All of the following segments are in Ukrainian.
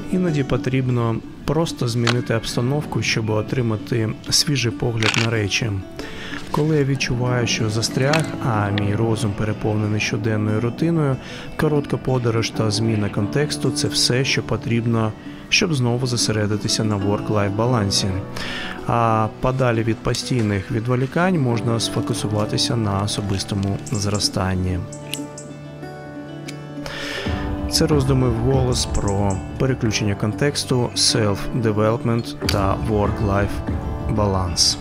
Іноді потрібно просто змінити обстановку, щоб отримати свіжий погляд на речі. Коли я відчуваю, що застряг, а мій розум переповнений щоденною рутиною, коротка подорож та зміна контексту – це все, що потрібно, щоб знову зосередитися на work-life балансі. А подалі від постійних відволікань можна сфокусуватися на особистому зростанні. Це роздуми вголос про переключення контексту, self-development та work-life баланс.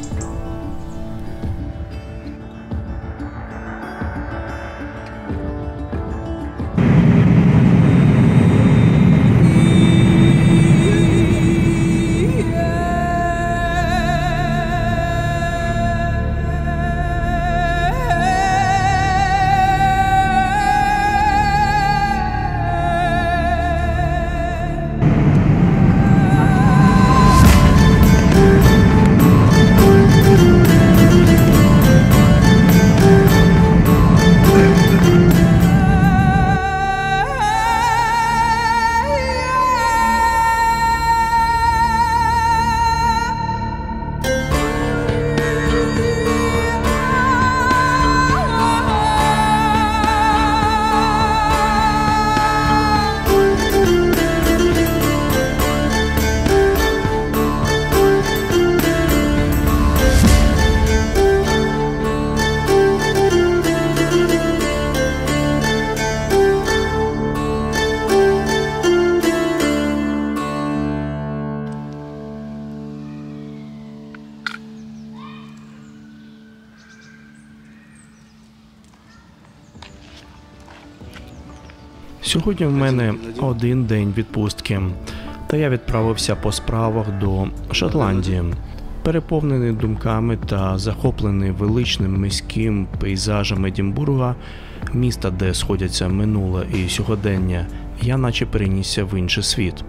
Сьогодні в мене один день відпустки, та я відправився по справах до Шотландії. Переповнений думками та захоплений величним міським пейзажем Едінбурга, міста, де сходяться минуле і сьогодення, я наче перенісся в інший світ.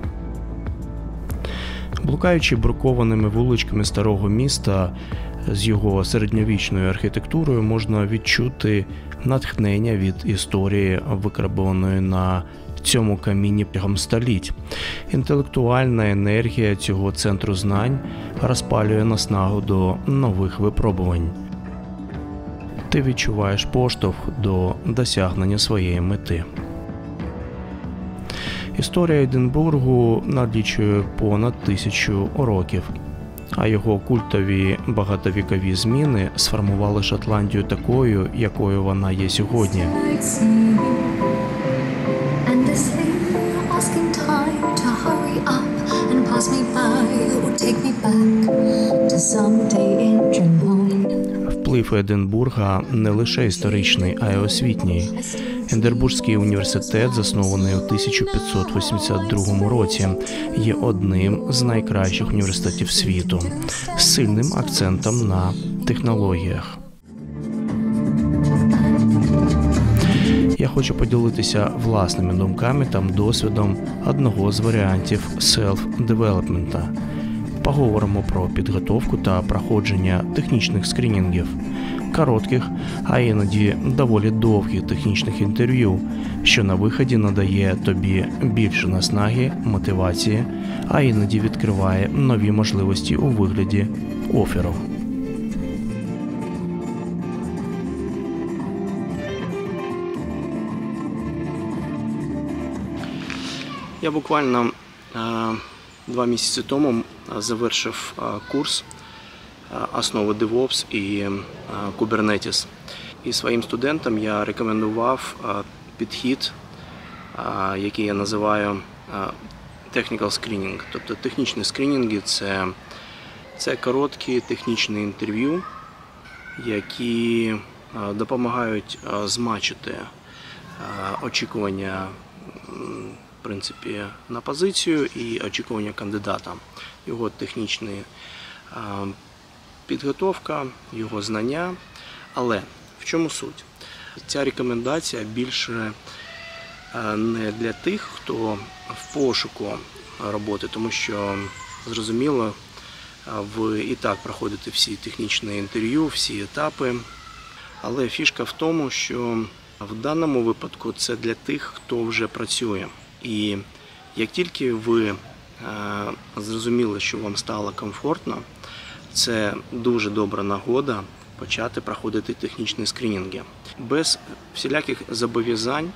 Блукаючи брукованими вуличками старого міста з його середньовічною архітектурою, можна відчути натхнення від історії, викарбованої на цьому камінні протягом століть. Інтелектуальна енергія цього центру знань розпалює наснагу до нових випробувань. Ти відчуваєш поштовх до досягнення своєї мети. Історія Единбургу налічує понад 1000 років, а його культові багатовікові зміни сформували Шотландію такою, якою вона є сьогодні. Вплив Единбурга не лише історичний, а й освітній. Единбурзький університет, заснований у 1582 році, є одним з найкращих університетів світу, з сильним акцентом на технологіях. Я хочу поділитися власними думками та досвідом одного з варіантів селф-девелопмента. Поговоримо про підготовку та проходження технічних скринінгів, коротких, а іноді доволі довгих технічних інтерв'ю, що на виході надає тобі більше наснаги, мотивації, а іноді відкриває нові можливості у вигляді оферу. Я буквально 2 місяці тому завершив курс «Основи DevOps» і Kubernetes. І своїм студентам я рекомендував підхід, який я називаю Technical Screening. Тобто технічні скринінги – це короткі технічні інтерв'ю, які допомагають змачити очікування в принципі, на позицію і очікування кандидата. Його технічна підготовка, його знання. Але в чому суть? Ця рекомендація більше не для тих, хто в пошуку роботи, тому що, зрозуміло, ви і так проходите всі технічні інтерв'ю, всі етапи. Але фішка в тому, що в даному випадку це для тих, хто вже працює. І як тільки ви зрозуміли, що вам стало комфортно, це дуже добра нагода почати проходити технічні скринінги. Без всіляких зобов'язань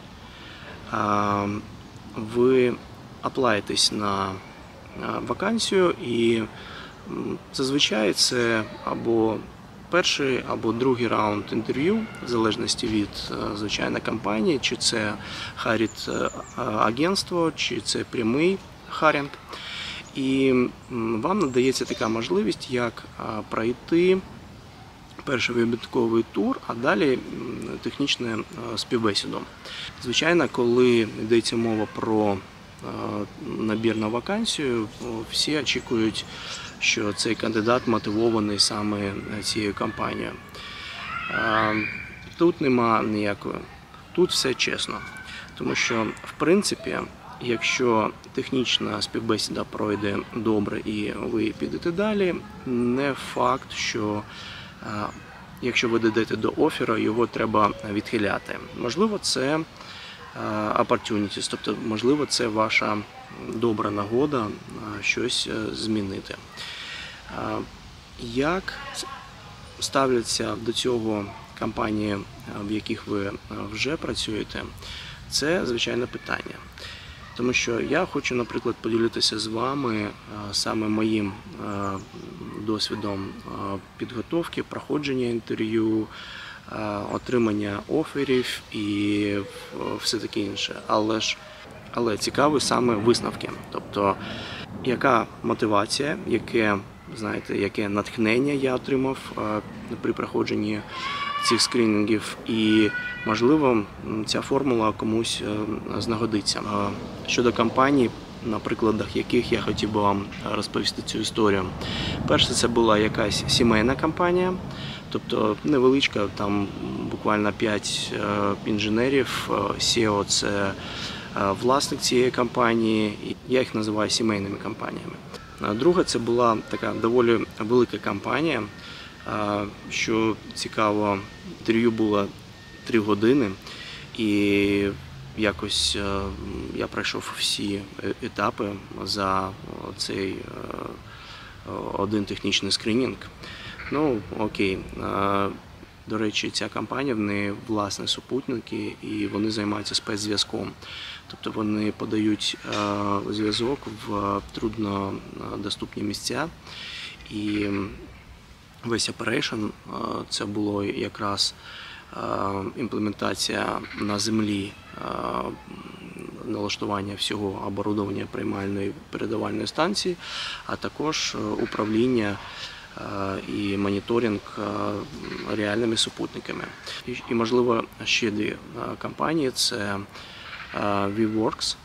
ви аплаєтесь на вакансію, і зазвичай це або перший, або другий раунд інтерв'ю, в залежності від, звичайно, компанії, чи це харить агентство, чи це прямий харінг. І вам надається така можливість, як пройти перший вибірковий тур, а далі технічну співбесіду. Звичайно, коли йдеться мова про набір на вакансію, всі очікують, що цей кандидат мотивований саме цією компанією. Тут нема ніякої, тут все чесно. Тому що, в принципі, якщо технічна співбесіда пройде добре і ви підете далі, не факт, що якщо ви дійдете до офферу, його треба відхиляти. Можливо, це opportunities, тобто, можливо, це ваша добра нагода щось змінити. Як ставляться до цього компанії, в яких ви вже працюєте, це звичайне питання. Тому що я хочу, наприклад, поділитися з вами саме моїм досвідом підготовки, проходження інтерв'ю, отримання оферів і все таке інше. Але цікаві саме висновки. Тобто, яка мотивація, яке натхнення я отримав при проходженні цих скринінгів, і, можливо, ця формула комусь знагодиться. Щодо компаній, на прикладах яких я хотів би вам розповісти цю історію. Перше, це була якась сімейна компанія, тобто невеличка, там буквально 5 інженерів, CEO – це власник цієї компанії, я їх називаю сімейними компаніями. Друга, це була така доволі велика компанія, що цікаво, інтерв'ю було 3 години, і якось я пройшов всі етапи за цей один технічний скринінг. Ну, окей. До речі, ця компанія, в неї власні супутники, і вони займаються спецзв'язком. Тобто вони подають зв'язок в труднодоступні місця. І весь operation – це було якраз імплементація на землі, налаштування всього оборудовання приймальної передавальної станції, а також управління і моніторинг реальними супутниками. І, можливо, ще 2 компанії – це VWorks.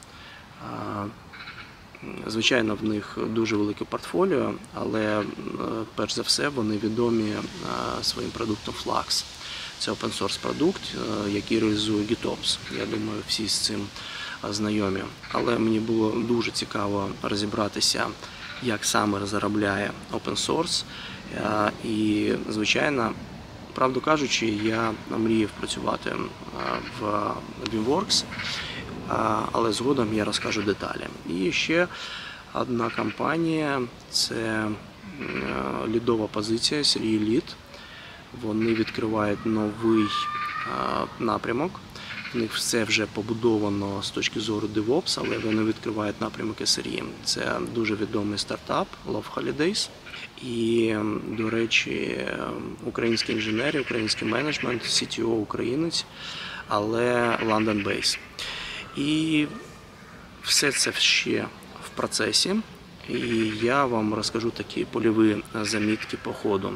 Звичайно, в них дуже велике портфоліо, але, перш за все, вони відомі своїм продуктом Flux. Це open-source продукт, який реалізує GitOps. Я думаю, всі з цим знайомі. Але мені було дуже цікаво розібратися, як саме заробляє open-source. І, звичайно, правду кажучи, я мріяв працювати в VWorks, але згодом я розкажу деталі. І ще одна компанія – це лідова позиція, Serie Lead. Вони відкривають новий напрямок. В них все вже побудовано з точки зору DevOps, але вони відкривають напрямок SRE. Це дуже відомий стартап Love Holidays. І, до речі, українські інженери, український менеджмент, CTO українець, але London Base. І все це ще в процесі. І я вам розкажу такі польові замітки по ходу.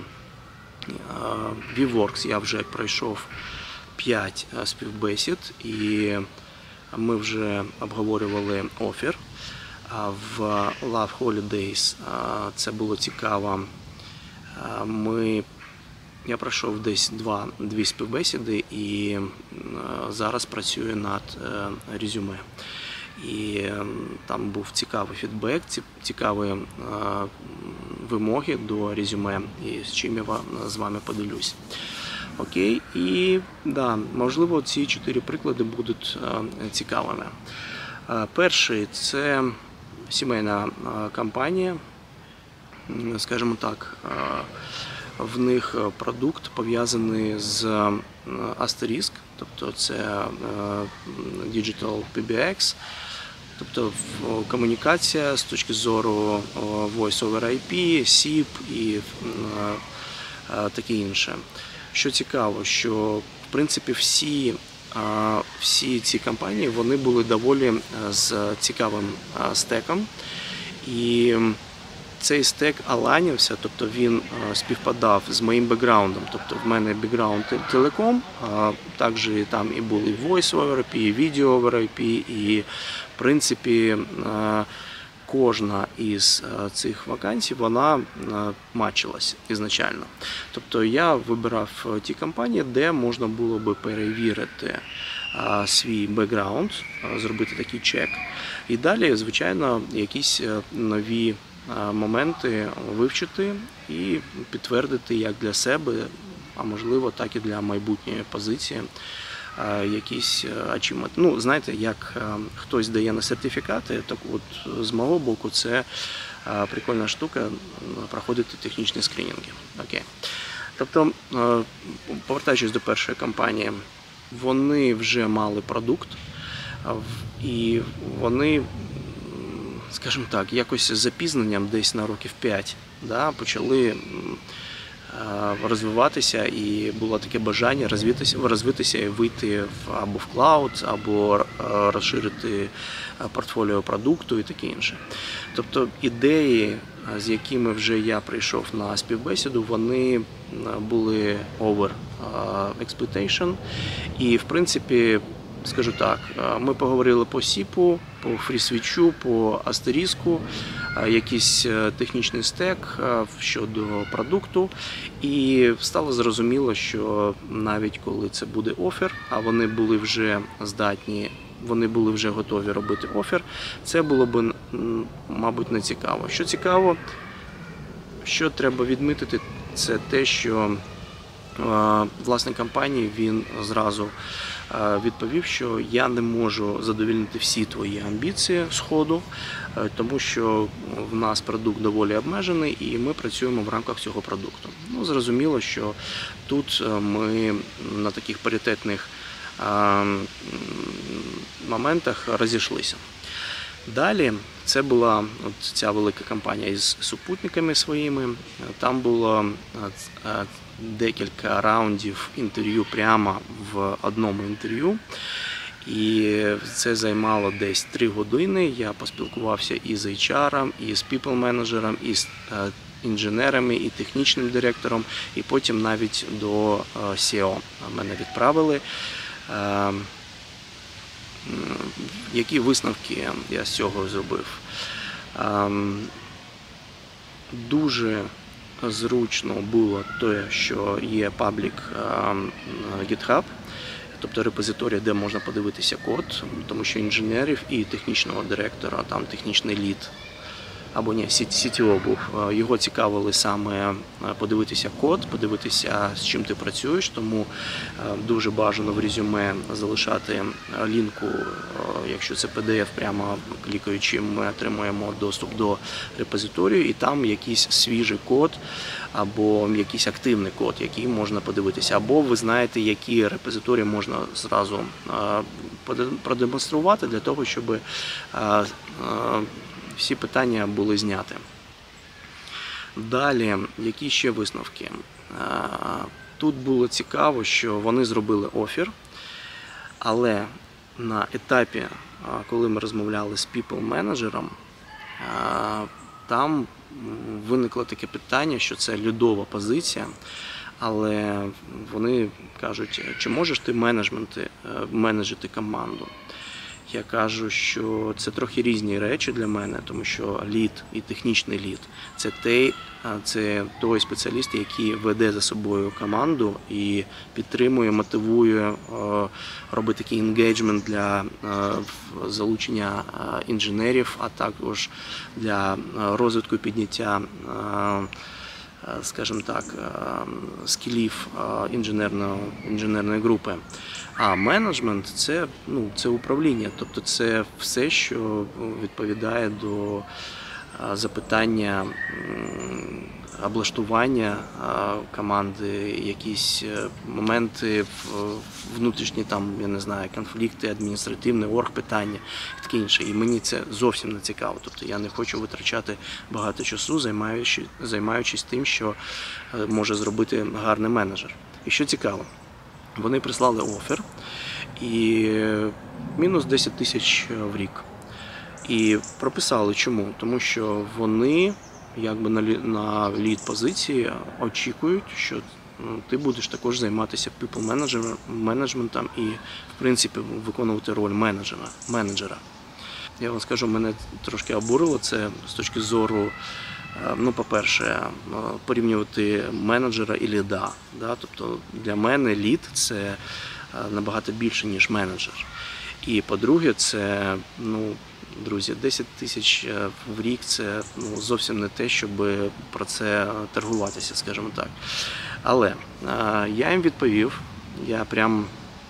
VWorks я вже пройшов 5 співбесід, і ми вже обговорювали офер. В Love Holidays це було цікаво. Я пройшов десь 2 співбесіди і зараз працюю над резюме. І там був цікавий фідбек, цікаві вимоги до резюме, і з чим я з вами поділюсь. Окей, і да, можливо, ці 4 приклади будуть цікавими. Перший – це сімейна компанія, скажімо так, в них продукт пов'язаний з Asterisk, тобто це Digital PBX, тобто комунікація з точки зору Voice over IP, SIP і таке інше. Що цікаво, що в принципі всі ці компанії вони були доволі з цікавим стеком. І цей стек аланівся, тобто він співпадав з моїм бекграундом. Тобто в мене бекграунд телеком, також там і були Voice over IP, і Video over IP, і в принципі кожна із цих вакансій, вона матчилась ізначально. Тобто я вибирав ті компанії, де можна було би перевірити свій бекграунд, зробити такий чек. І далі, звичайно, якісь нові моменти вивчити і підтвердити як для себе, а можливо так і для майбутньої позиції якісь achievement. Ну, знаєте, як хтось дає на сертифікати, так от з мого боку це прикольна штука проходити технічні скринінги. Окей. Тобто, повертаючись до першої компанії, вони вже мали продукт, і вони, скажімо так, якось з запізненням десь на років 5 почали розвиватися, і було таке бажання розвитися і вийти або в клауд, або розширити портфоліо продукту і таке інше. Тобто ідеї, з якими вже я прийшов на співбесіду, вони були over expectation. І, в принципі, скажу так, ми поговорили по SIP, по FreeSwitch, по Asterisk, якийсь технічний стек щодо продукту. І стало зрозуміло, що навіть коли це буде офер, а вони були вже здатні, вони були вже готові робити офер, це було б, мабуть, не цікаво. Що цікаво, що треба відмітити, це те, що власник компанії, він зразу відповів, що я не можу задовольнити всі твої амбіції з ходу, тому що в нас продукт доволі обмежений і ми працюємо в рамках цього продукту. Ну, зрозуміло, що тут ми на таких паритетних моментах розійшлися. Далі це була ця велика компанія із супутниками своїми. Там було декілька раундів інтерв'ю прямо в одному інтерв'ю. І це займало десь 3 години. Я поспілкувався і з HR, і з people-менеджером, і з інженерами, і технічним директором, і потім навіть до SEO мене відправили. Які висновки я з цього зробив? Дуже зручно було те, що є паблік GitHub, тобто репозиторій, де можна подивитися код, тому що інженерів і технічного директора, там технічний лід, або ні, CTO був, його цікавили саме подивитися код, подивитися, з чим ти працюєш, тому дуже бажано в резюме залишати лінку, якщо це PDF, прямо клікаючи, ми отримуємо доступ до репозиторію, і там якийсь свіжий код, або якийсь активний код, який можна подивитися, або ви знаєте, які репозиторії можна зразу продемонструвати для того, щоб всі питання були зняті. Далі, які ще висновки? Тут було цікаво, що вони зробили офер, але на етапі, коли ми розмовляли з people-менеджером, там виникло таке питання, що це льодова позиція, але вони кажуть, чи можеш ти менеджити команду? Я кажу, що це трохи різні речі для мене, тому що лід і технічний лід – це той спеціаліст, який веде за собою команду і підтримує, мотивує, робить такий енгейджмент для залучення інженерів, а також для розвитку і підняття скажімо так, скілів інженерної групи. А менеджмент це управління, тобто це все, що відповідає до запитання облаштування команди, якісь моменти внутрішні, я не знаю, конфлікти, адміністративне, оргпитання і таке інше. І мені це зовсім не цікаво. Тобто я не хочу витрачати багато часу, займаючись тим, що може зробити гарний менеджер. І що цікаво, вони прислали офер і мінус 10 тисяч в рік. І прописали чому? Тому що вони на лід-позиції очікують, що ти будеш також займатися people-менеджментом і, в принципі, виконувати роль менеджера. Я вам скажу, мене трошки обурило це з точки зору, по-перше, порівнювати менеджера і ліда. Тобто для мене лід – це набагато більше, ніж менеджер. І по-друге, це, друзі, 10 тисяч в рік – це зовсім не те, щоб про це торгуватися, скажімо так. Але я їм відповів, я прям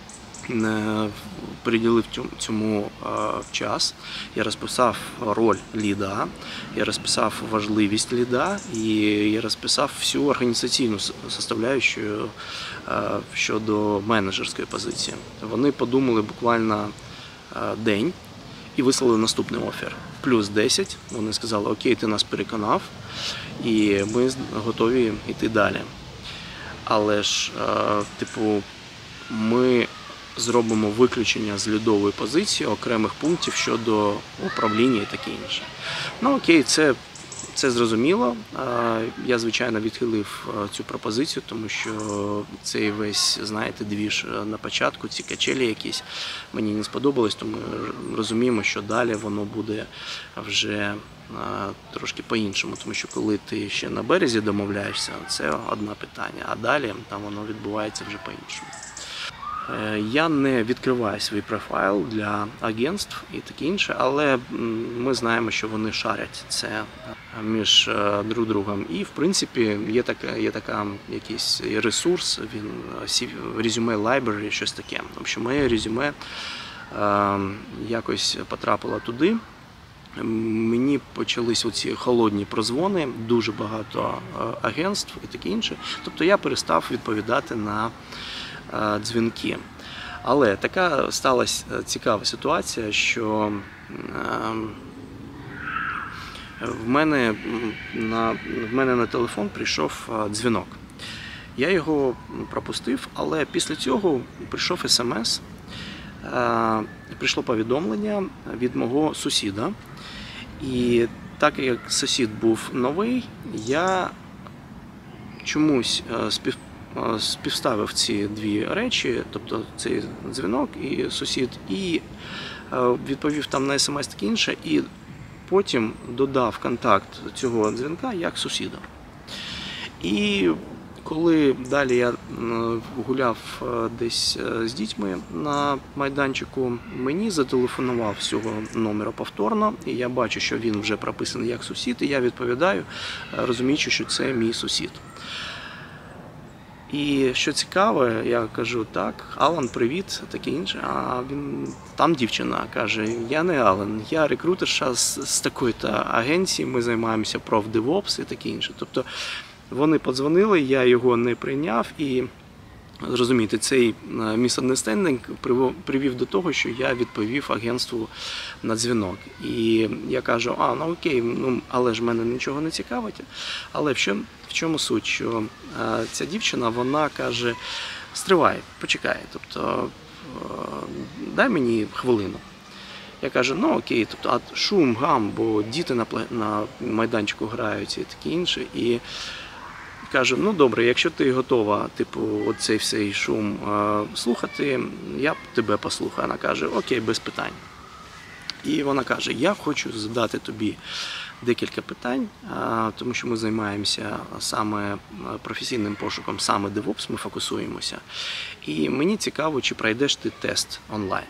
приділив цьому час, я розписав роль ліда, я розписав важливість ліда і я розписав всю організаційну составляючу щодо менеджерської позиції. Вони подумали буквально день і вислали наступний офер. Плюс 10, вони сказали, окей, ти нас переконав і ми готові йти далі. Але ж, ми зробимо виключення з лідової позиції окремих пунктів щодо управління і таке інше. Окей, це зрозуміло. Я, звичайно, відхилив цю пропозицію, тому що цей весь, знаєте, двіж на початку, ці качелі якісь, мені не сподобались, тому розуміємо, що далі воно буде вже трошки по-іншому, тому що коли ти ще на березі домовляєшся, це одне питання, а далі там воно відбувається вже по-іншому. Я не відкриваю свій профайл для агентств і таке інше, але ми знаємо, що вони шарять це між друг другом. І, в принципі, є така якийсь ресурс, він резюме library, щось таке. В общем, моє резюме якось потрапило туди. Мені почались оці холодні прозвони, дуже багато агентств і таке інше. Тобто я перестав відповідати на дзвінки. Але така сталася цікава ситуація, що в мене на телефон прийшов дзвінок. Я його пропустив, але після цього прийшов смс, прийшло повідомлення від мого сусіда. І так як сусід був новий, я чомусь співставив ці дві речі, тобто цей дзвінок і сусід, і відповів там на смс таке інше, і потім додав контакт цього дзвінка як сусіда. І коли далі я гуляв десь з дітьми на майданчику, мені зателефонував з цього номера повторно, і я бачу, що він вже прописаний як сусід, і я відповідаю, розуміючи, що це мій сусід. І що цікаве, я кажу, так, Алан, привіт, таке інше, а там дівчина каже, я не Алан, я рекрутерша з такої-то агенції, ми займаємося профдевопс і таке інше. Тобто вони подзвонили, я його не прийняв і, розумієте, цей misunderstanding привів до того, що я відповів агентству на дзвінок. І я кажу, окей, але ж мене нічого не цікавить. Але в чому суть? Що ця дівчина, вона каже, стривай, почекай, тобто дай мені хвилину. Я кажу, окей, тобто, а шум, гам, бо діти на майданчику грають і таке інше. І кажу, добре, якщо ти готова, оцей всей шум слухати, я тебе послухаю. Вона каже, окей, без питань. І вона каже, я хочу задати тобі декілька питань, тому що ми займаємося саме професійним пошуком, саме DevOps, ми фокусуємося. І мені цікаво, чи пройдеш ти тест онлайн.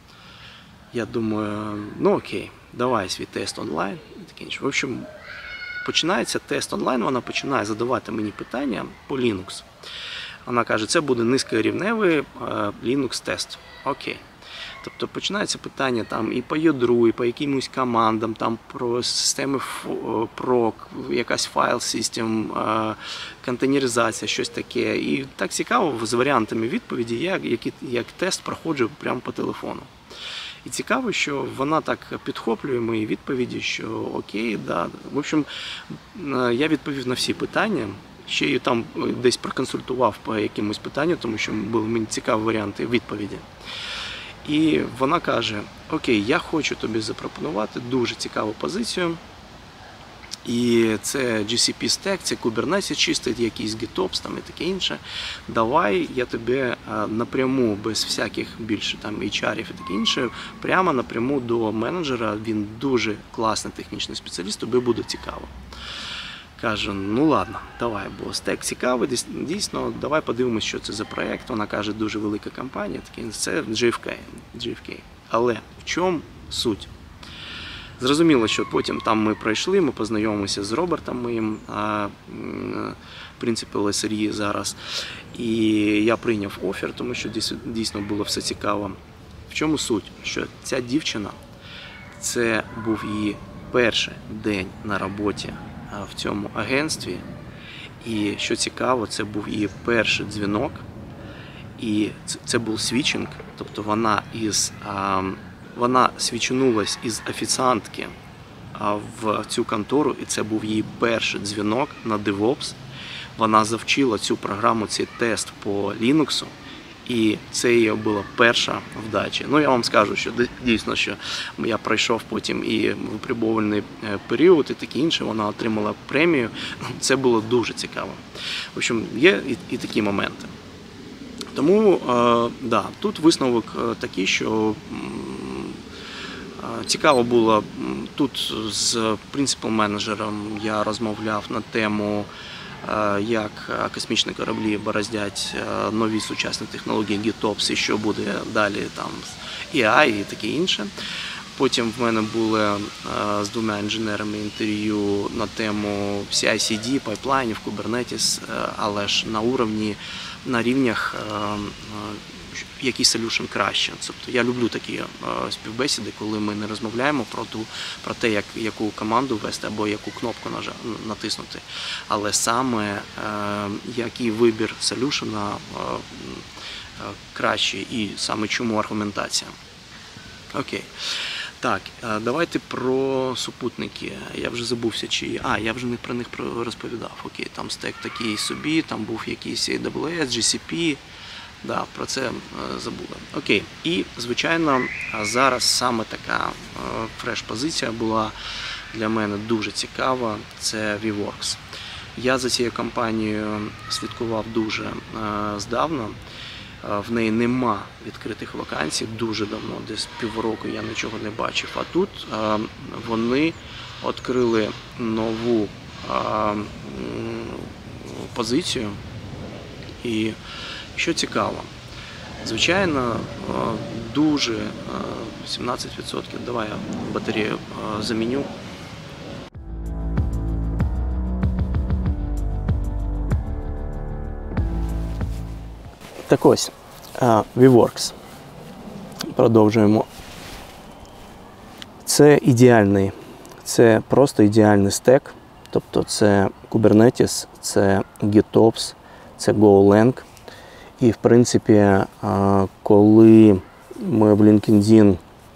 Я думаю, окей, давай свій тест онлайн і таке інше. В общем, починається тест онлайн, вона починає задавати мені питання по Linux. Вона каже, це буде низькорівневий Linux-тест. Окей. Тобто починається питання там і по ядру, і по якимось командам, там про системи PROC, якась файл-систем, контейнеризація, щось таке. І так цікаво з варіантами відповіді, як тест проходжу прямо по телефону. І цікаво, що вона так підхоплює мої відповіді, що окей, да. В общем, я відповів на всі питання. Ще й там десь проконсультував по якимось питанню, тому що були мені цікаві варіанти відповіді. І вона каже, окей, я хочу тобі запропонувати дуже цікаву позицію. І це GCP Stack, це Kubernetes чистить, якийсь GitOps там і таке інше. Давай я тобі напряму, без всяких більше там HR-ів і таке інше, прямо напряму до менеджера, він дуже класний технічний спеціаліст, тобі буде цікаво. Каже, ну ладно, давай, бо стек цікавий, дійсно, давай подивимось, що це за проєкт. Вона каже, дуже велика компанія, це JFK. Але в чому суть? Зрозуміло, що потім там ми пройшли, ми познайомилися з Робертом моїм, в принципі, SRE зараз. І я прийняв офер, тому що дійсно було все цікаво. В чому суть? Що ця дівчина, це був її перший день на роботі в цьому агентстві. І що цікаво, це був її перший дзвінок. І це був свічинг, тобто вона свічнулась із офіціантки в цю контору, і це був її перший дзвінок на DevOps. Вона завчила цю програму, цей тест по Linux, і це її була перша вдача. Ну, я вам скажу, що дійсно, що я пройшов потім і випробувальний період, і таке інше, вона отримала премію. Це було дуже цікаво. В общем, є і такі моменти. Тому, да, тут висновок такий, що цікаво було, тут з принципал-менеджером я розмовляв на тему, як космічні кораблі бороздять нові сучасні технології GitOps і що буде далі там з AI і таке інше. Потім в мене були з двома інженерами інтерв'ю на тему CI/CD, пайплайнів, Kubernetes, але ж на рівнях який solution краще. Тобто я люблю такі співбесіди, коли ми не розмовляємо про те, яку команду ввести або яку кнопку натиснути, але саме який вибір solution кращий і саме чому аргументація. Окей. Так, давайте про супутники. Я вже забувся, я вже не про них розповідав. Окей, там стек такий собі, там був якийсь AWS, GCP. Да, про це забули. Окей. І, звичайно, зараз саме така фреш-позиція була для мене дуже цікава. Це VWorks. Я за цією компанією слідкував дуже здавна. В неї нема відкритих вакансій, дуже давно, десь півроку я нічого не бачив. А тут вони відкрили нову позицію. І що цікаво, звичайно, дуже 17%, давай я батарею заміню. Так ось, VWorks. Продовжуємо. Це просто ідеальний стек. Тобто це Kubernetes, це GitOps, це GoLang. І, в принципі, коли ми в LinkedIn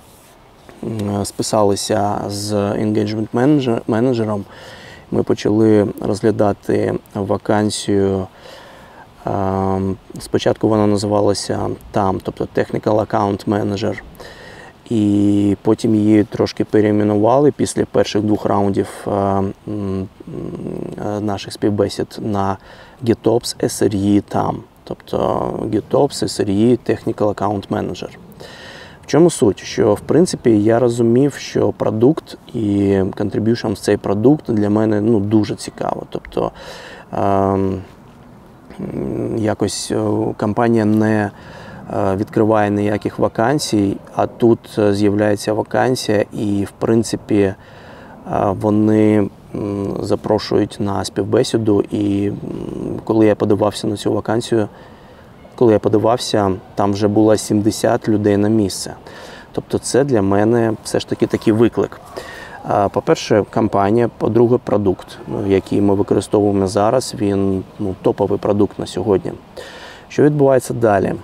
списалися з Engagement Manager, ми почали розглядати вакансію. Спочатку вона називалася там, тобто Technical Account Manager, і потім її трошки перейменували після перших 2 раундів наших співбесід на GitOps SRE там, тобто GitOps SRE Technical Account Manager. В чому суть? Що, в принципі, я розумів, що продукт і contribution в цей продукт для мене дуже цікаво. Тобто, якось компанія не відкриває ніяких вакансій, а тут з'являється вакансія і, в принципі, вони запрошують на співбесіду, і коли я подавався на цю вакансію, там вже було 70 людей на місце. Тобто це для мене все ж таки такий виклик. По-перше, компанія, по-друге, продукт, який ми використовуємо зараз, він топовий продукт на сьогодні. Що відбувається далі?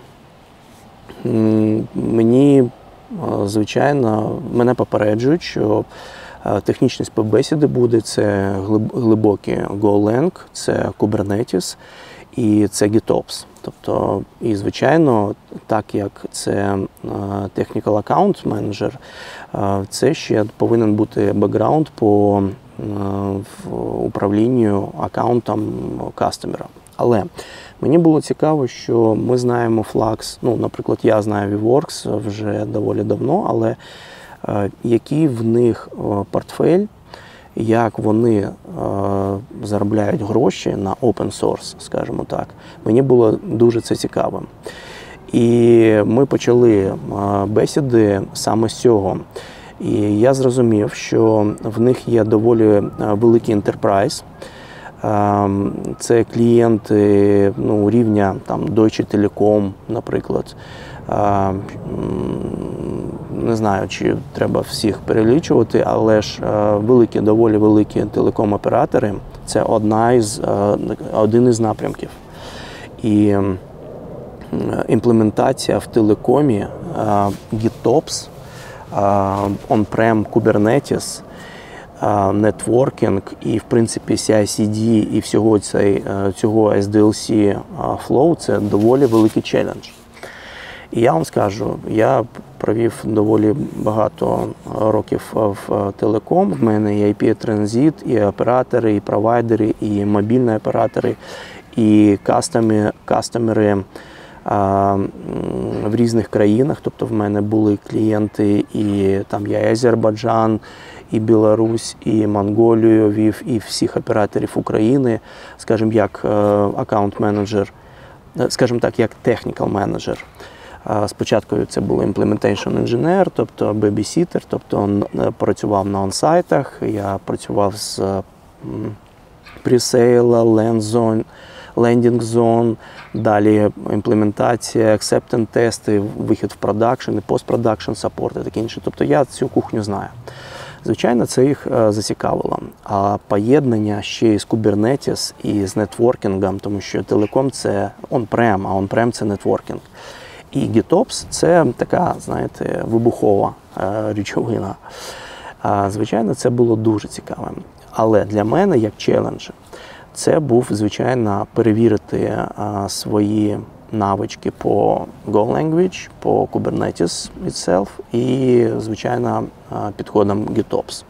Мене попереджують, що технічні співбесіди буде, це глибокі Golang, це Kubernetes і це GitOps. Тобто, і звичайно, так як це Technical Account Manager, це ще повинен бути бекграунд по управлінню аккаунтом кастомера. Але мені було цікаво, що ми знаємо Flux, наприклад, я знаю Weaveworks вже доволі давно, але який в них портфель, як вони заробляють гроші на open source, скажімо так, мені було дуже це цікаво. І ми почали бесіди саме з цього. І я зрозумів, що в них є доволі великий enterprise. Це клієнти рівня Deutsche Telekom, наприклад. Не знаю, чи треба всіх перелічувати, але ж доволі великі телеком-оператори – це один із напрямків. І імплементація в телекомі GitOps, on-prem Kubernetes, нетворкінг і, в принципі, CI/CD і всього цього SDLC Flow – це доволі великий челендж. І я вам скажу, я провів доволі багато років в телеком. В мене і IP-транзит, і оператори, і провайдери, і мобільні оператори, і кастомери в різних країнах. Тобто в мене були клієнти і Азербайджан, і Білорусь, і Монголію вів, і всіх операторів України, скажімо, як аккаунт-менеджер, скажімо так, як технікал-менеджер. Спочатку це був implementation engineer, тобто babysitter, тобто працював на онсайтах, я працював з pre-sale, landing zone, далі імплементація, acceptance тести, вихід в продакшн, post-production support і таке інше. Тобто я цю кухню знаю. Звичайно, це їх зацікавило. А поєднання ще й з Kubernetes і з нетворкінгом, тому що телеком – це on-prem, а on-prem – це нетворкінг. І GitOps – це така, знаєте, вибухова речовина. Звичайно, це було дуже цікавим. Але для мене, як челендж, це був, звичайно, перевірити свої навички по GoLanguage, по Kubernetes itself і, звичайно, підходом GitOps.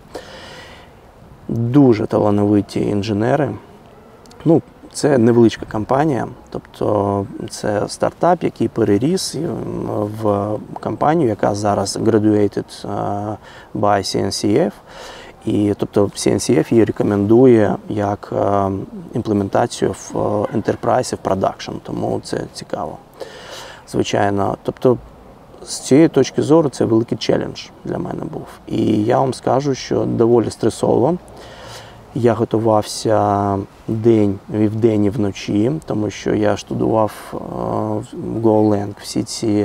Дуже талановиті інженери. Це невеличка компанія, тобто це стартап, який переріс в компанію, яка зараз graduated by CNCF. І, тобто, CNCF її рекомендує як імплементацію в Enterprise, в Production, тому це цікаво. Звичайно, тобто, з цієї точки зору це великий челендж для мене був. І я вам скажу, що доволі стресово. Я готувався вдень і вночі, тому що я штудував Golang, всі ці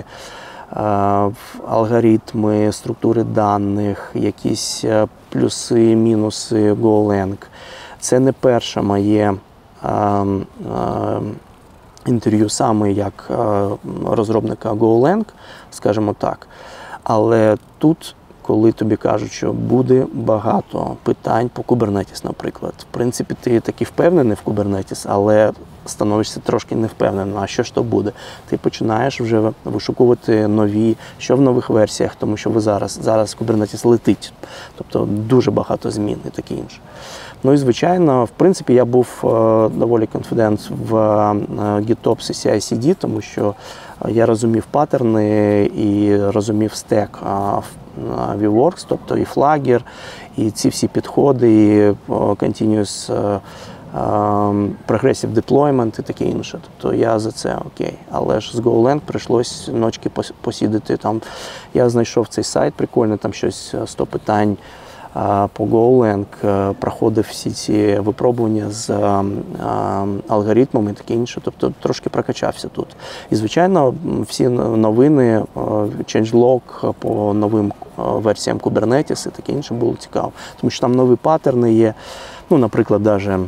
алгоритми, структури даних, якісь плюси, мінуси Golang. Це не перше моє інтерв'ю саме як розробника Golang, скажімо так. Але тут, коли тобі кажуть, що буде багато питань по Kubernetes, наприклад. В принципі, ти таки впевнений в Kubernetes, але становишся трошки невпевненим, а що ж то буде. Ти починаєш вже вишукувати що в нових версіях, тому що зараз Kubernetes летить. Тобто дуже багато змін і таке інше. І, звичайно, в принципі, я був доволі конфідент в GitOps і CI/CD, тому що я розумів паттерни і розумів стек Weaveworks, тобто і Flagger, і ці всі підходи, і Continuous Progressive Deployment і таке інше. Тобто я за це окей. Але ж з Golang прийшлось ночки посідати. Я знайшов цей сайт прикольний, там щось 100 питань по GoLang, проходив всі ці випробування з алгоритмами і таке інше, тобто трошки прокачався тут. І, звичайно, всі новини, changelog по новим версіям Kubernetes і таке інше було цікаво, тому що там нові паттерни є, ну, наприклад, навіть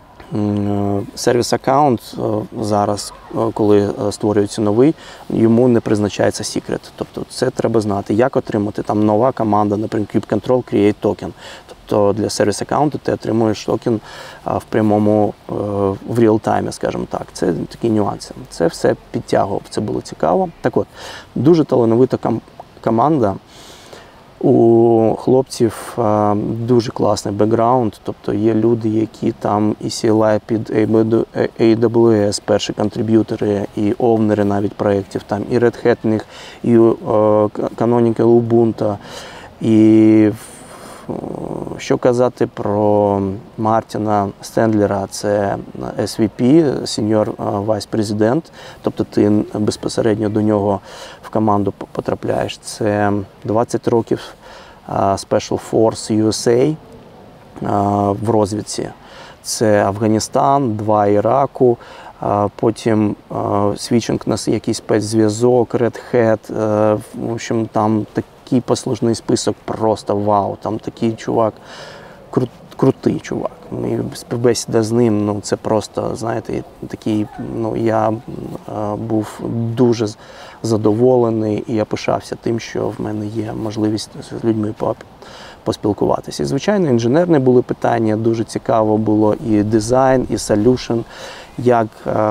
сервіс-аккаунт зараз, коли створюється новий, йому не призначається секрет. Тобто це треба знати, як отримати. Там нова команда, наприклад, kubectl create token. Тобто для сервіс-аккаунту ти отримуєш токен в прямому, в реал-таймі, скажімо так. Це такі нюанси. Це все підтягував, це було цікаво. Так от, дуже талановита команда. У хлопців дуже класний бекграунд, тобто є люди, які там і CLI під AWS, перші контриб'ютори, і овнери навіть проєктів, там і Red Hat в них, і Canonical Ubuntu, і що казати про Мартіна Стендлера, це SVP, Senior Vice President, тобто ти безпосередньо до нього в команду потрапляєш. Це 20 років Special Force USA в розвідці. Це Афганістан, 2 Іраку, потім свідчинг на якийсь спецзв'язок, Red Hat, в общем, там такий послужний список, просто вау, там такий чувак, крутий чувак. І співбесіда з ним, ну, це просто, знаєте, такий, ну, я був дуже задоволений, і я пишався тим, що в мене є можливість з людьми поспілкуватися. І, звичайно, інженерні були питання, дуже цікаво було і дизайн, і solution, як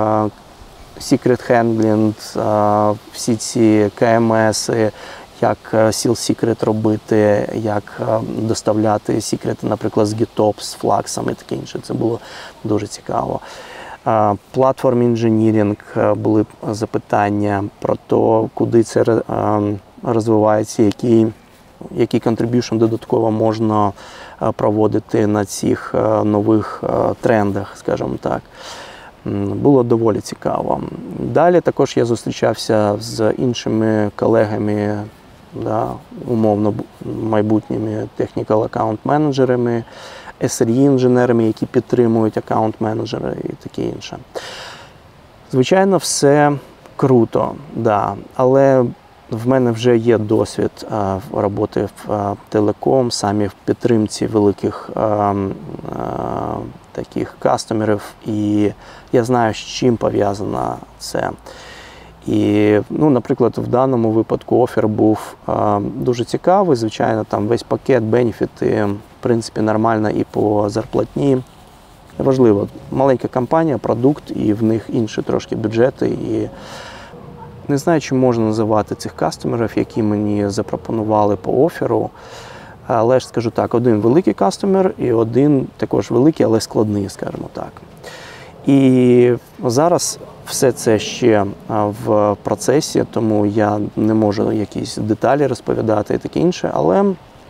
secret handling, всі ці КМСи, як Seal Secret робити, як доставляти секрети, наприклад, з GitOps, з флаксами і таке інше. Це було дуже цікаво. Платформ інженірінг, були запитання про те, куди це розвивається, який contribution додатково можна проводити на цих нових трендах, скажімо так. Було доволі цікаво. Далі також я зустрічався з іншими колегами, да, умовно майбутніми technical account менеджерами, SRE-інженерами, які підтримують аккаунт-менеджери і таке інше. Звичайно, все круто, да, але в мене вже є досвід роботи в телеком, самі в підтримці великих таких кастомерів, і я знаю, з чим пов'язано це. І, ну, наприклад, в даному випадку офер був дуже цікавий, звичайно, там весь пакет, бенефіти, в принципі, нормально і по зарплатні. Важливо, маленька компанія, продукт, і в них інші трошки бюджети. І не знаю, чи можна називати цих кастомерів, які мені запропонували по оферу. Але ж скажу так, один великий кастомер і один також великий, але складний, скажімо так. І зараз все це ще в процесі, тому я не можу якісь деталі розповідати і таке інше, але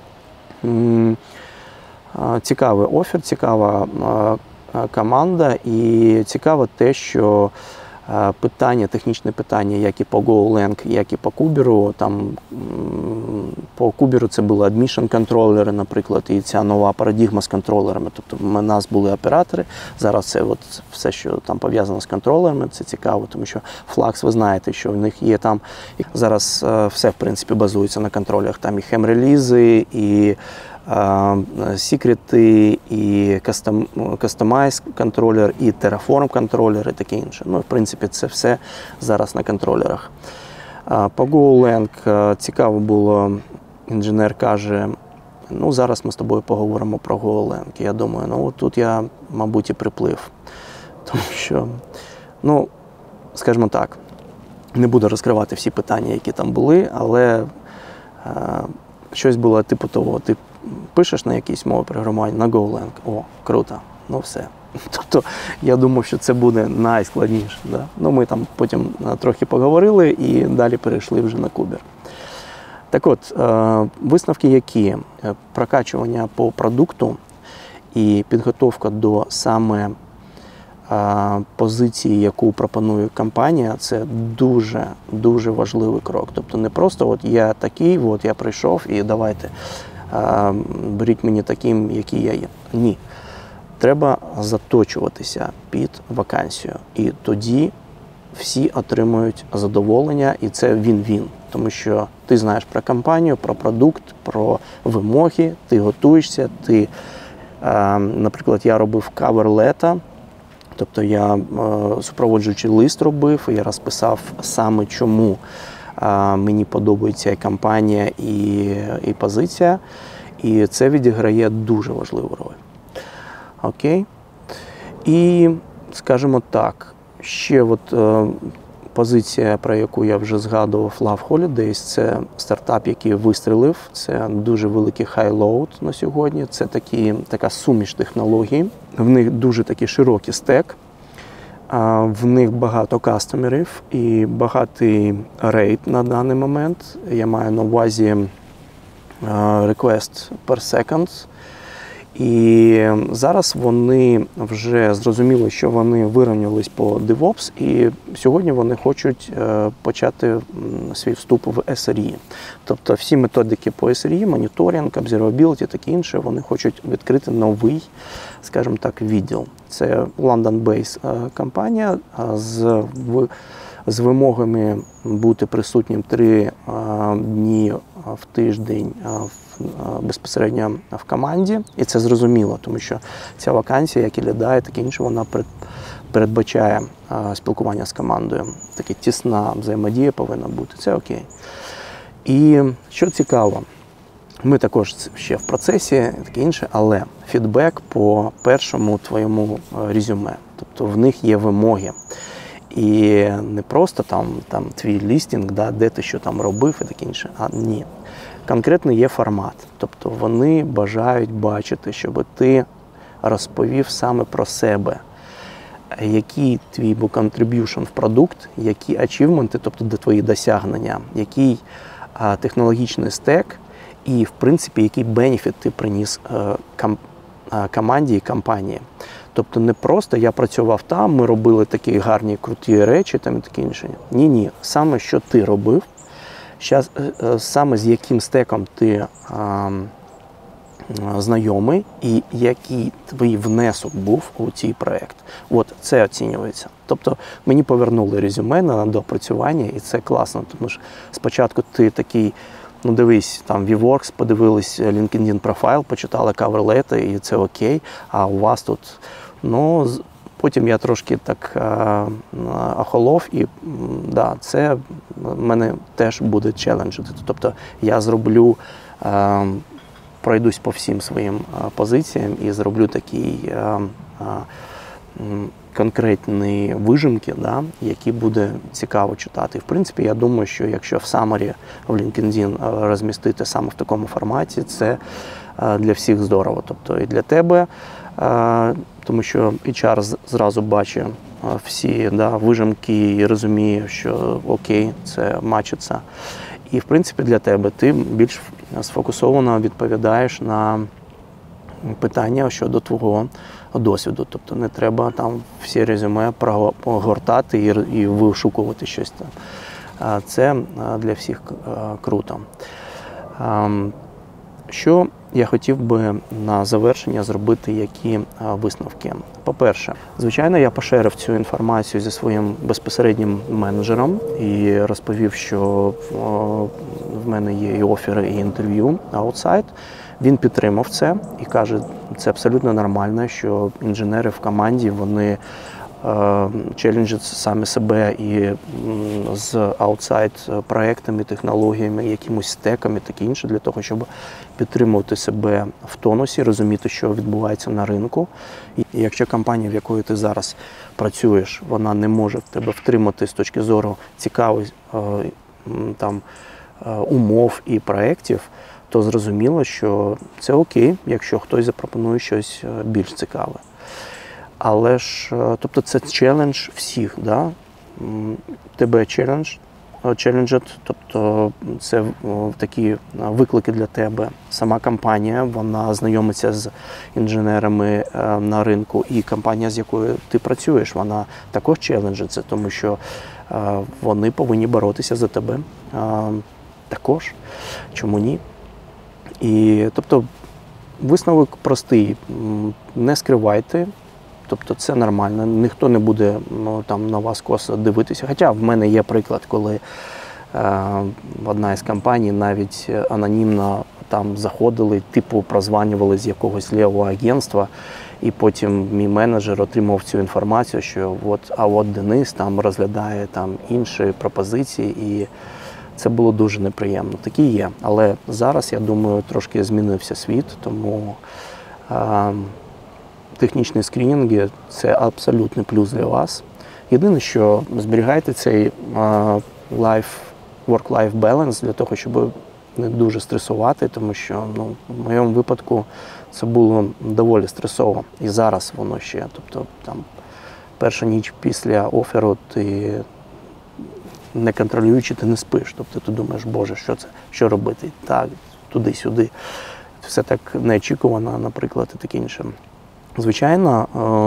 цікавий офер, цікава команда і цікаво те, що питання, технічне питання, як і по GoLang, як і по Куберу. Там по Куберу це були admission контролери, наприклад, і ця нова парадігма з контролерами. Тобто у нас були оператори, зараз це от все, що там пов'язано з контролерами, це цікаво, тому що Flux, ви знаєте, що в них є там, зараз все, в принципі, базується на контролерах. Там і хем-релізи, і секрети, і Customize контролер, і Terraform контролер, і таке інше. Ну, в принципі, це все зараз на контролерах. По GoLang цікаво було, інженер каже, ну, зараз ми з тобою поговоримо про GoLang. Я думаю, ну, тут я, мабуть, і приплив. Тому що, ну, скажімо так, не буду розкривати всі питання, які там були, але щось було типу того, ти пишеш на якійсь мові програмування, на GoLang, о, круто, ну все. Тобто я думав, що це буде найскладніше. Да? Ну, ми там потім трохи поговорили і далі перейшли вже на Кубер. Так от, висновки які? Прокачування по продукту і підготовка до саме позиції, яку пропонує компанія, це дуже важливий крок. Тобто не просто от я такий, от я прийшов і давайте беріть мені таким, який я є. Ні. Треба заточуватися під вакансію. І тоді всі отримують задоволення, і це він-він. Тому що ти знаєш про компанію, про продукт, про вимоги, ти готуєшся, наприклад, я робив кавер-лета, тобто я супроводжуючий лист робив, і я розписав саме чому мені подобається і компанія, і позиція, і це відіграє дуже важливу роль. Окей? І, скажімо так, ще позиція, про яку я вже згадував, Love Holidays, це стартап, який вистрілив, це дуже великий high-load на сьогодні, це така суміш технологій, в них дуже такий широкий стек, в них багато кастомерів і багатий рейт на даний момент. Я маю на увазі request per second. І зараз вони вже зрозуміли, що вони вирівнялись по DevOps, і сьогодні вони хочуть почати свій вступ в SRE. Тобто всі методики по SRE, моніторинг, observability, таке інше, вони хочуть відкрити новий, скажімо так, відділ. Це London-based компанія з вимогами бути присутнім 3 дні в тиждень безпосередньо в команді. І це зрозуміло, тому що ця вакансія, як і лідає, таке інше, вона передбачає спілкування з командою. Така тісна взаємодія повинна бути. Це окей. І що цікаво, ми також ще в процесі, таке інше, але фідбек по першому твоєму резюме. Тобто в них є вимоги. І не просто там твій лістинг, де ти що там робив і таке інше, а ні. Конкретно є формат. Тобто вони бажають бачити, щоб ти розповів саме про себе, який твій був contribution в продукт, які ачівменти, тобто де твої досягнення, який технологічний стек і, в принципі, який бенефіт ти приніс команді і компанії. Тобто не просто я працював там, ми робили такі гарні, круті речі там і таке інше. Ні. Саме що ти робив, саме з яким стеком ти знайомий і який твій внесок був у цей проєкт. От це оцінюється. Тобто мені повернули резюме на доопрацювання, і це класно, тому що спочатку ти такий, дивись, там VWorks, подивились LinkedIn профайл, почитали кавер-лета, і це окей, а у вас тут, потім я трошки так охолов, і це мене теж буде челенджити. Тобто я пройдусь по всім своїм позиціям і зроблю такі конкретні вижимки, які буде цікаво читати. І, в принципі, я думаю, що якщо в summary в LinkedIn розмістити саме в такому форматі, це для всіх здорово. Тобто і для тебе, тому що HR зразу бачить всі вижимки і розуміє, що окей, це мачиться. І, в принципі, для тебе ти більш сфокусовано відповідаєш на питання щодо твого досвіду. Тобто не треба там всі резюме прогортати і вишукувати щось там. Це для всіх круто. Що я хотів би на завершення зробити, які висновки. По-перше, звичайно, я поширив цю інформацію зі своїм безпосереднім менеджером і розповів, що в мене є і офери, і інтерв'ю outside. Він підтримав це і каже, це абсолютно нормально, що інженери в команді, вони челенджать самі себе і з outside проектами, технологіями, якимось стеками, таке інше, для того, щоб підтримувати себе в тонусі, розуміти, що відбувається на ринку. І якщо компанія, в якої ти зараз працюєш, вона не може в тебе втримати з точки зору цікавих умов і проєктів, то зрозуміло, що це окей, якщо хтось запропонує щось більш цікаве. Але ж, тобто це челендж всіх, тебе челенджать, тобто це такі виклики для тебе. Сама компанія, вона знайомиться з інженерами на ринку, і компанія, з якою ти працюєш, вона також челенджиться, тому що вони повинні боротися за тебе також. Чому ні? І, тобто, висновок простий. Не скривайте. Тобто це нормально, ніхто не буде там на вас косо дивитися. Хоча в мене є приклад, коли одна із компаній навіть анонімно там заходили, типу прозванювали з якогось лівого агентства, і потім мій менеджер отримав цю інформацію, що от Денис там розглядає там інші пропозиції, і це було дуже неприємно. Такі є. Але зараз, я думаю, трошки змінився світ, тому технічні скринінги – це абсолютний плюс для вас. Єдине, що зберігайте цей work-life balance для того, щоб не дуже стресувати, тому що в моєму випадку це було доволі стресово. І зараз воно ще. Тобто там перша ніч після оферу ти не контролюючи, ти не спиш. Тобто ти думаєш, боже, що це, що робити? Так, туди-сюди. Все так неочікувано, наприклад, і таке інше. Звичайно,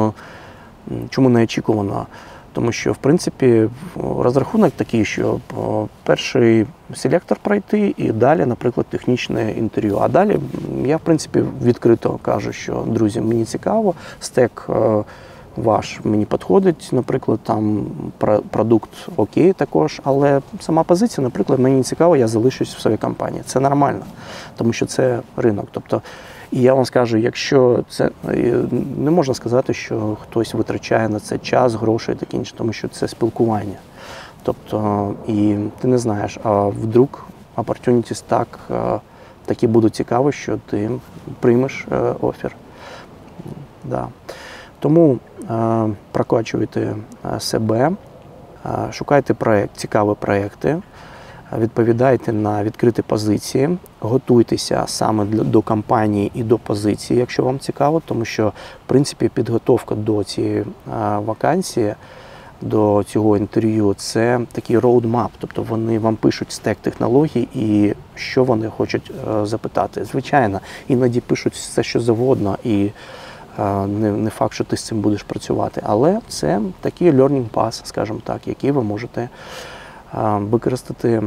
чому неочікувано? Тому що, в принципі, розрахунок такий, що перший селектор пройти і далі, наприклад, технічне інтерв'ю. А далі я, в принципі, відкрито кажу, що, друзі, мені цікаво, стек ваш мені підходить, наприклад, там продукт окей також, але сама позиція, наприклад, мені цікаво, я залишусь в своїй компанії. Це нормально, тому що це ринок. Тобто, і я вам скажу, якщо це не можна сказати, що хтось витрачає на це час, гроші і таке інше, тому що це спілкування. Тобто, і ти не знаєш, а вдруг opportunities такі будуть цікаві, що ти приймеш офер. Да. Тому прокачуйте себе, шукайте цікаві проекти, відповідайте на відкриті позиції, готуйтеся саме до кампанії і до позиції, якщо вам цікаво, тому що, в принципі, підготовка до цієї вакансії, до цього інтерв'ю – це такий роудмап, тобто вони вам пишуть стек технологій і що вони хочуть запитати. Звичайно, іноді пишуть все, що завгодно, і не факт, що ти з цим будеш працювати, але це такий learning path, скажімо так, який ви можете використати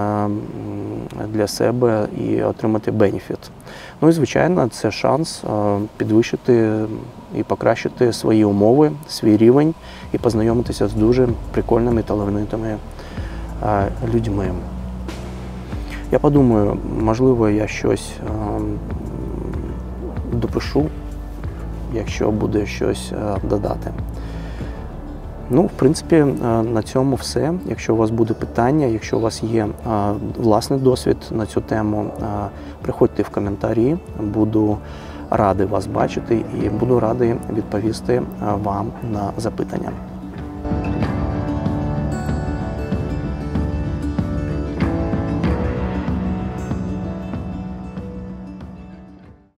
для себе і отримати бенефіт. Ну і, звичайно, це шанс підвищити і покращити свої умови, свій рівень і познайомитися з дуже прикольними, талановитими людьми. Я подумаю, можливо, я щось допишу, якщо буде щось додати. Ну, в принципі, на цьому все. Якщо у вас буде питання, якщо у вас є власний досвід на цю тему, приходьте в коментарі, буду радий вас бачити і буду радий відповісти вам на запитання.